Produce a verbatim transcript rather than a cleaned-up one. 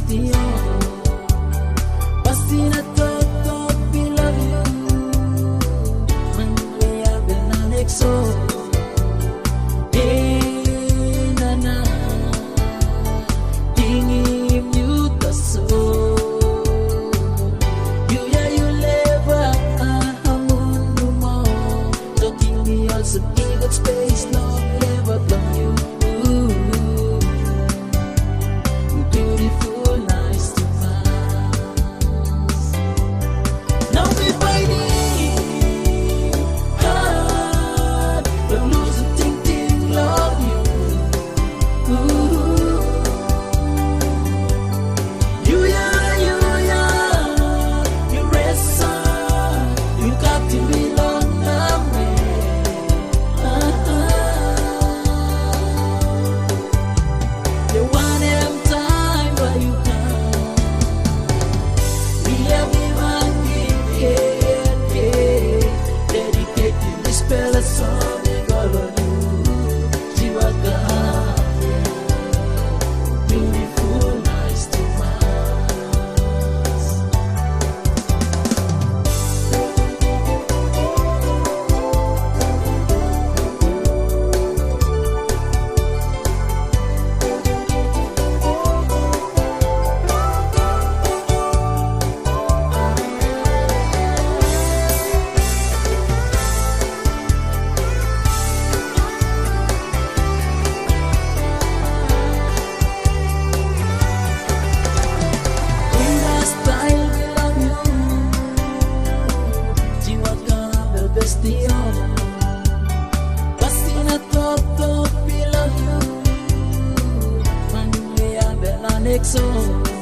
bestio. Pasti na toto bilang you Manglea benanekso. Eh nana Tingim you taso. You ya you leva ahamundo mo. Talking me also gigot space no leva from you. Beautiful, nice to pass. Now we fighting hard, but losing ting ting love you. Ooh. You yeah, you yeah, you rest on, you got to belong to me. Uh-huh. The one em time where you come, we have been given, yeah, dedicated this spell a song in all of you. Jiwaka, beautiful, nice to pass. Una style bilang you, Jiwaka berbestio. Pasti na toto bilang you, Manglea benanekso.